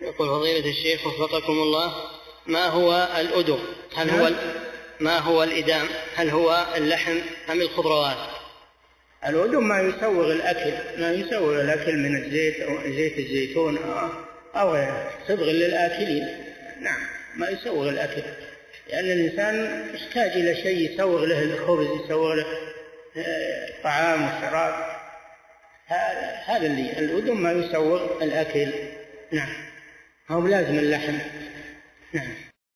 يقول فضيلة الشيخ وفقكم الله، ما هو الأدم؟ ما هو الإدام؟ هل هو اللحم أم الخضروات؟ الأدم ما يسوغ الأكل من الزيت أو زيت الزيتون أو غيره، صبغ للآكلين. نعم، ما يسوغ الأكل، لأن الإنسان يحتاج إلى شيء يسوغ له الخبز، يسوغ له طعام وشراب. هذا اللي الأدم ما يسوغ الأكل. نعم، هو لازم اللحم. نعم.